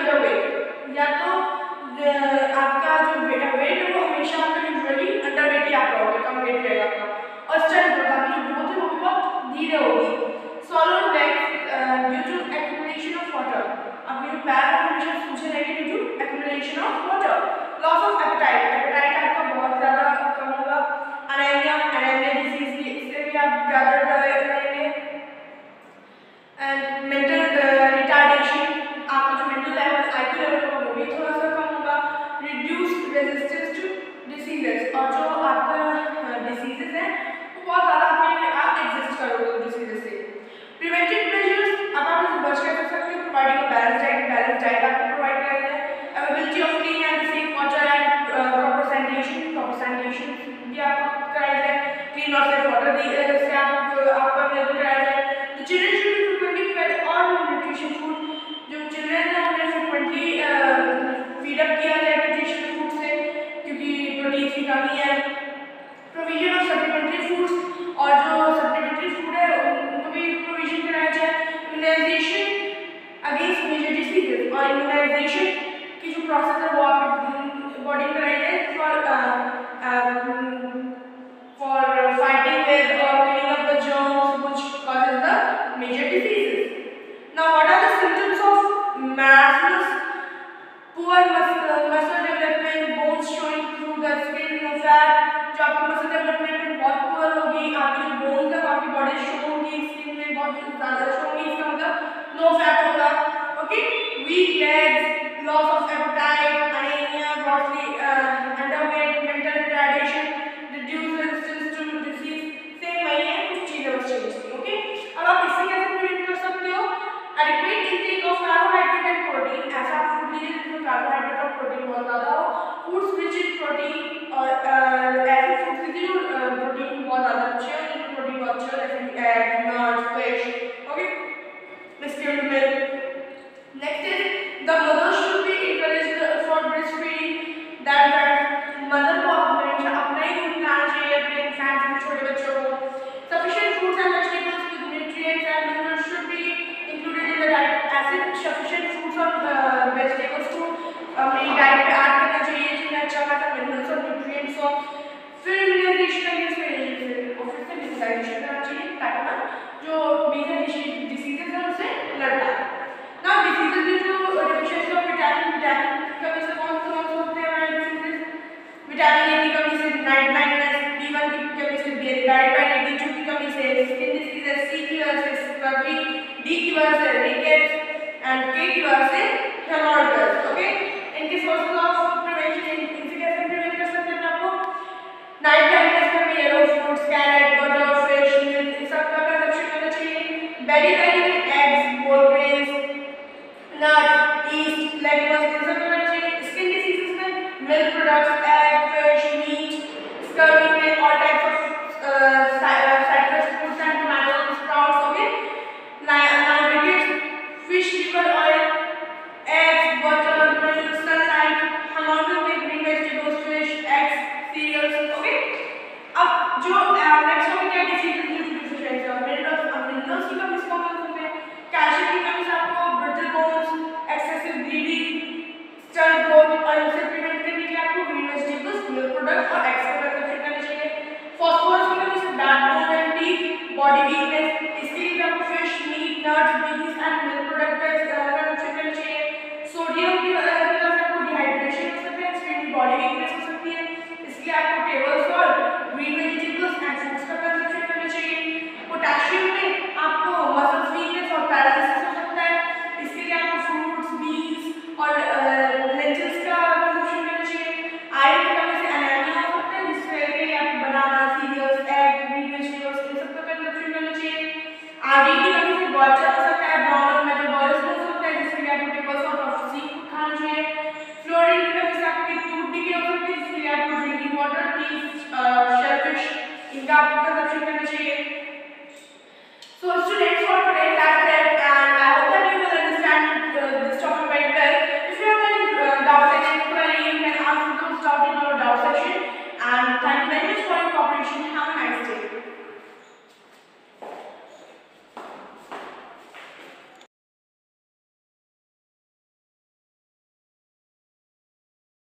Underweight, या तो आपका जो वेट है वो हमेशा आपका यूजुअली अंडरवेट ही आप रहोगे, कम वेट रहेगा आपका। और स्टंट ग्रोथ, आपकी जो ग्रोथ है वो भी बहुत धीरे होगी। Swollen legs due to accumulation of water, आपके जो पैर है हमेशा सूखे रहेंगे due to accumulation of water. Loss of appetite, appetite आपका बहुत ज़्यादा कम होगा। एनीमिया, एनीमिया डिजीज, इससे भी आप ज़्यादा रहेंगे। एंड मेंटल रिटार्डेशन, आपका जो मेंटल लेवल आईक्यू लेवल होगा वो भी थोड़ा सा कम होगा। रिड्यूस रेजिस्टेंस टू डिसीजेस, और जो आपका डिसीजेस है वो बहुत ज़्यादा आप एग्जिस्ट करोगे डिसीजेस से। प्रिवेंटिव मेजर्स, अब आप इसे बच कर सकते हो, प्रोवाइडिंग बैलेंस डाइट आपको प्रोवाइड करना है। Availability of clean and safe water and proper sanitation भी आपको कराया जाए। क्लीन और सेफ वाटर से आपको अवेलेबल कराया जाए। The children should be frequently fed on nutrition food, जो चिल्ड्रन है उन्हें फ्रिक्वेंटली फीड अप किया जाए न्यूट्रिशन फूड से, क्योंकि प्रोटीन की कमी है। प्रोविजन ऑफ सप्लीमेंट्री फूड्स, और जो सप्लीमेंट्री फूड है उनको भी प्रोविजन कराया जाए। इम्यूनाइजेशन अगेंस्ट मेजर डिसीजेस, और इम्यूनाइजेशन की जो प्रोसेस है वो आपकी बॉडी में कराई जाए फॉर फाइटिंग विद और cleaning up the germs which causes the major diseases. Now, what are the symptoms of marasmus? Poor muscle development, bones showing through the skin, no fat. जो आपकी muscle development में बहुत poor होगी, आपकी जो bones है वो आपकी body show होगी, skin में बहुत ज़्यादा show होगी, इसका मतलब no fat होगा, okay? Weak legs, loss of appetite, anemia, grossly underweight, mental retardation, reduced resistance to disease, same वही है, कुछ चीज़ें बस चेंज की, okay? अब आप इससे कैसे प्रिवेंट कर सकते हो? Adequate intake of carbohydrate and protein, ऐसा फूड लीजिए जिसमें कार्बोहाइड्रेट और प्रोटीन बहुत ज़्यादा हो। फूड्स रिच इन प्रोटीन, और ऐसे फूड्स लीजिए जो प्रोटीन बहुत ज़्यादा अच्छे हो, जिनमें प्रोटीन बहुत अच्छा हो, जैसे egg, nuts, fish, okay, skimmed milk. Next is the mother should be encouraged for breastfeeding, that mother को हमेशा अपना ही दूध पिलाना चाहिए अपने इन्फेंट्स में, छोटे बच्चों को। Sufficient fruits and vegetables with nutrients and minerals should be included in the diet. ऐसे सफिशिएंट फ्रूट्स और वेजिटेबल्स को अपनी डाइट में ऐड करना चाहिए जिनमें अच्छा खासा मिनरल्स और न्यूट्रिएंट्स हो। फिर इम्यूनाइजेशन अगेंस्ट वेरिएशन, और फिर से इम्यूनाइजेशन करना चाहिए ताकि हम जो मेजर डिसीजेस हैं उनसे लड़ पाए। Now diseases due to deficiency of vitamin की कमी से कौन से होते हैं डिसीजेस? विटामिन ए की कमी से नाइट ब्लाइंडनेस, B1 की कमी से डायबिटीज, B2 की कमी से स्किन डिसीजेस, C की वजह से स्कर्वी, D की वजह से रिकेट्स एंड K की वजह से हेमोरॉइड्स, ओके? इनके सोर्सेज ऑफ प्रिवेंशन, इनसे कैसे प्रिवेंट कर सकते हैं आपको? नाइट ब्लाइंडनेस में yellow fruits, carrot, butter, fish, milk, इन सब का कंजप्शन करना चाहिए। बेरी में eggs, whole grains, nuts, yeast, legumes, इन सब करना चाहिए। स्किन डिसीजेस में मिल्क प्रोडक्ट्स,